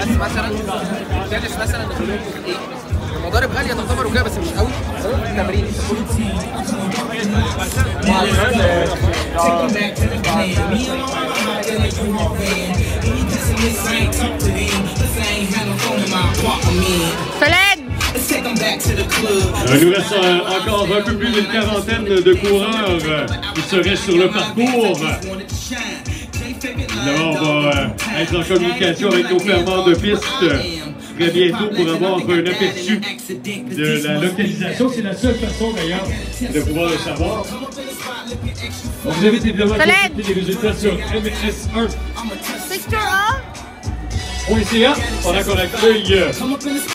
بس مثلا تدرس مثلا ايه المضارب غاليه تعتبر وكده بس مش قوي التمرين Il nous reste encore un peu plus d'une quarantaine de coureurs qui seraient sur le parcours. Évidemment, on va être en communication avec nos ferments de piste très bientôt pour avoir un aperçu de la localisation. C'est la seule façon d'ailleurs de pouvoir le savoir. On vous invite évidemment à consulter les résultats sur ms1.ca pendant qu'on accueille